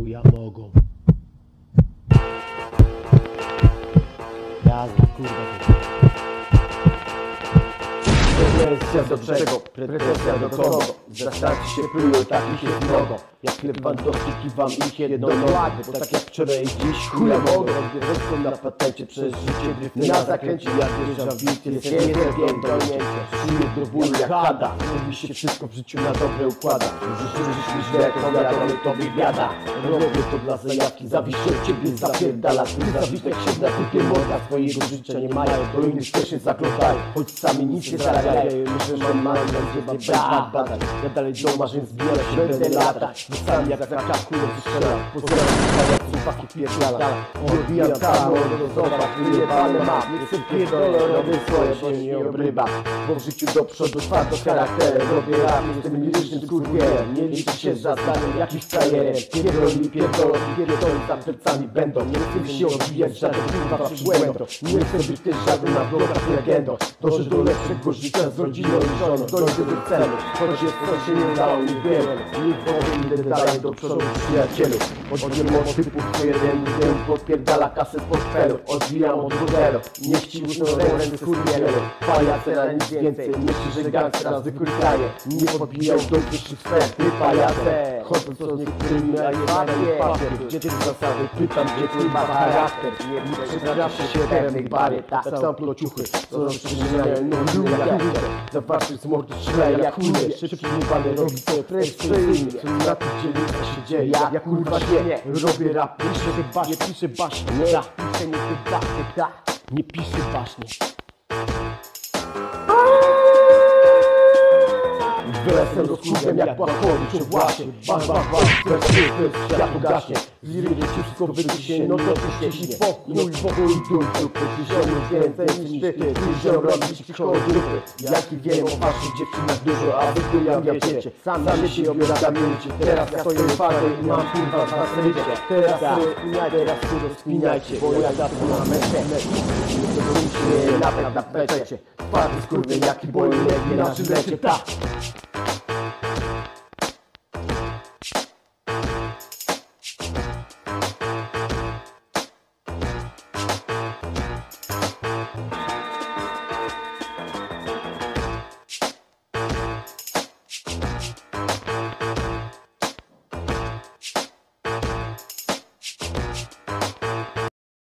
chuja mogą. Jazda, kurwa. Pretensja do czego? Pretensja do kogo? Zastarczy się plują, takich jest mnogo. Jak Lewandowski kiwam ich jedną nogą. Bo tak jak wczoraj i dziś chuja mogą. Rozgrywką na patencie przez życie dryfty na zakręcie. Ja wierzam w bit, jest jeden pierdolnięcie. Czuję do bólu jak hada. Mówi się wszystko w życiu na dobre układa. Życzysz źle, to wiadomo, to wywiada. Robię to dla zajawki, zawiszę od ciebie zapierdala. Zawitek się na kupie morda, swojego życia nie mają. Do innych też się zaglądają, choć sami nic nie zarabiają. Myślę, że mam gdzie badać. Ja dalej do marzeń zbieram się, będę latać. Bo sam jak zakakuję, strzelam. Pozdrawiam, jak słupaki pierdala. Odbijam tam, zobacz, wyjebane mam. Nie chcę pierdolę, robię swoje, bo nie obryba. Bo w życiu do przodu twardo charakterem. Robię rap, jestem lirycznym skurwielem. Nie liczę się za zdaniem jakiś frajerem. Pierdoli za plecami będą. Nie chcę się odbijać, żaden kurwa przybłędą. Nie chcę być też żaden na blokach legendą. Dążę do lepszego życia z rodziną i żoną. Dojdę do celu, choć jest to się nie udało, nie wiem. Nie powiem, idę dalej do przodu przyjacielu. Odbieram od typu jeden podpierdala kasę z portfelu. Odbijam od modelu, niech ci uszną ręce skurwielu. Pajace na nic więcej, myślę, że gangstera zwykły kraje. Nie podbijał do wyższych sfer, ty pajace. Chodzę co z niektórymi, a nie papier. Gdzie ty zasady, pytam, gdzie ty ma charakter. Nie przekracza się pewnych barier, tak sam plociuchy. Co rozprzyjmiają, no lubię jak chuder. Zawarty z mordy szleje jak chuder. Szybki niebany robi to precyzyjnie. Na tym dzielnicy się dzieje, jak kurwa nie. Robię rap, nie piszę baśnie. Nie piszę baśnie. Wylecę rozkurwem jak płatformy, czy właśnie światło gaśnie. Z liryki wszystko wyciśnie, no to piście pokój, dupy. Ziomy więcej niż ty, ziom robić ci koło dupy. Jaki wiem o waszych dziewczynach dużo, a wy chuja wiecie. Sam się obiadamiecie, teraz ja stoję parę i mam kurwa z was rycie. Teraz kurwa spinajcie, bo ja za to na mecie. Nie nawet na pecie. Twardy skurwiel jaki boi, nie na żylecie, tak.